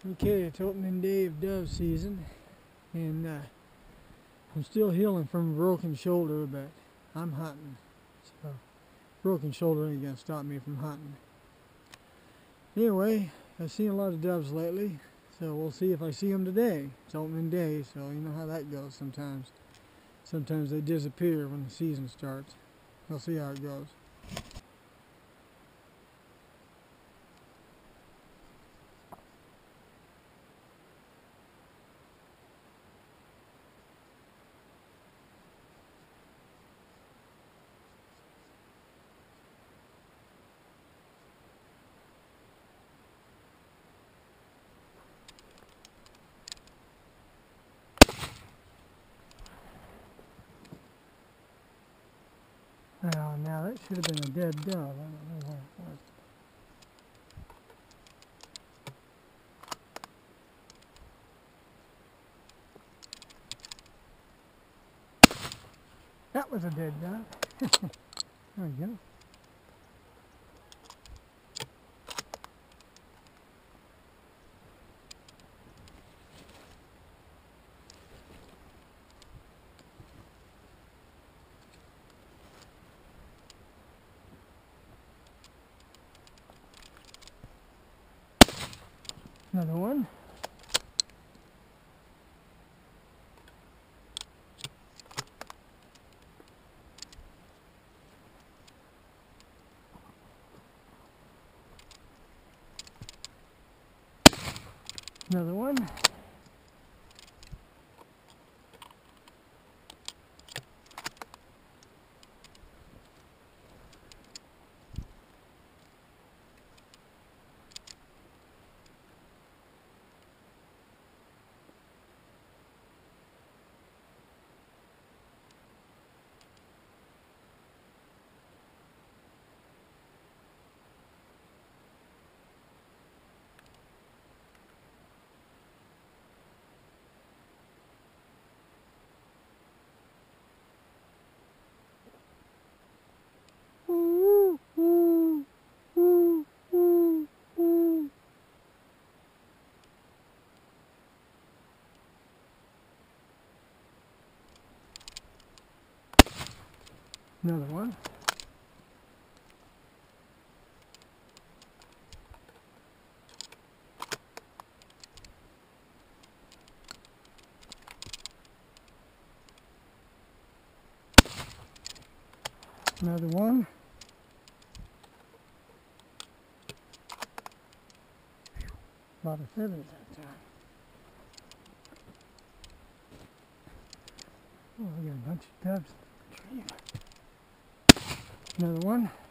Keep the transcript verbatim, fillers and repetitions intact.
Okay, it's opening day of dove season, and uh, I'm still healing from a broken shoulder, but I'm hunting. So, broken shoulder ain't gonna stop me from hunting. Anyway, I've seen a lot of doves lately, so we'll see if I see them today. It's opening day, so you know how that goes sometimes. Sometimes they disappear when the season starts. We'll see how it goes. Well, now that should have been a dead dove. I don't know where it was. That was a dead dove. There we go. Another one. Another one. Another one. Another one. A lot of feathers that time. Oh, we got a bunch of doves in the tree. Another one.